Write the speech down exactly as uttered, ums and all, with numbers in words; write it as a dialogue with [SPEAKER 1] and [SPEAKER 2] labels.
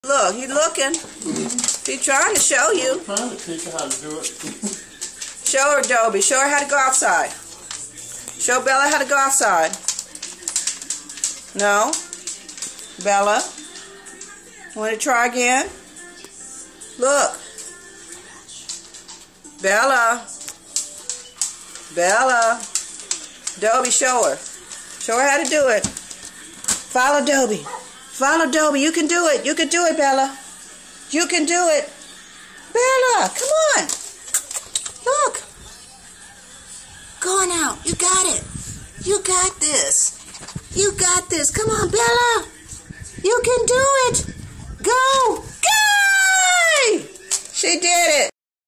[SPEAKER 1] Look, he's looking. He's trying to show you.
[SPEAKER 2] I'm trying to teach her how to do it.
[SPEAKER 1] Show her, Doby. Show her how to go outside. Show Bella how to go outside. No? Bella? Want to try again? Look. Bella. Bella. Doby, show her. Show her how to do it. Follow Doby. Follow Doby. You can do it. You can do it, Bella. You can do it. Bella, come on. Look. Go on out. You got it. You got this. You got this. Come on, Bella. You can do it. Go. Go! She did it.